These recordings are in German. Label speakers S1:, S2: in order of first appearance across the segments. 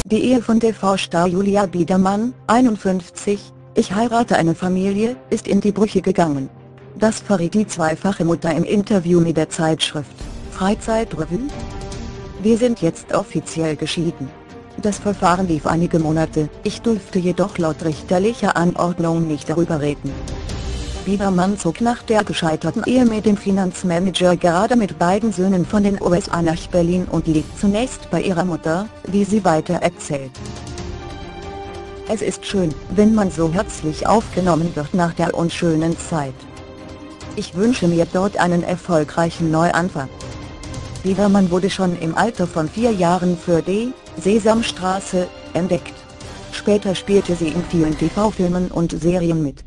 S1: Die Ehe von TV-Star Julia Biedermann, 51, ich heirate eine Familie, ist in die Brüche gegangen. Das verriet die zweifache Mutter im Interview mit der Zeitschrift Freizeitrevue. Wir sind jetzt offiziell geschieden. Das Verfahren lief einige Monate, ich durfte jedoch laut richterlicher Anordnung nicht darüber reden. Biedermann zog nach der gescheiterten Ehe mit dem Finanzmanager gerade mit beiden Söhnen von den USA nach Berlin und lebt zunächst bei ihrer Mutter, wie sie weiter erzählt. Es ist schön, wenn man so herzlich aufgenommen wird nach der unschönen Zeit. Ich wünsche mir dort einen erfolgreichen Neuanfang. Biedermann wurde schon im Alter von 4 Jahren für die Sesamstraße entdeckt. Später spielte sie in vielen TV-Filmen und Serien mit.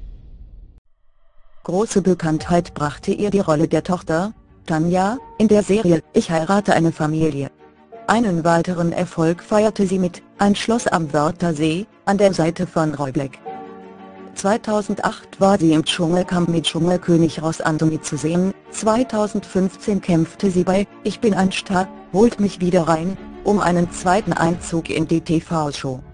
S1: Große Bekanntheit brachte ihr die Rolle der Tochter, Tanja, in der Serie Ich heirate eine Familie. Einen weiteren Erfolg feierte sie mit Ein Schloss am Wörthersee, an der Seite von Roy Black. 2008 war sie im Dschungelcamp mit Dschungelkönig Ross Anthony zu sehen, 2015 kämpfte sie bei Ich bin ein Star, holt mich wieder rein, um einen zweiten Einzug in die TV-Show.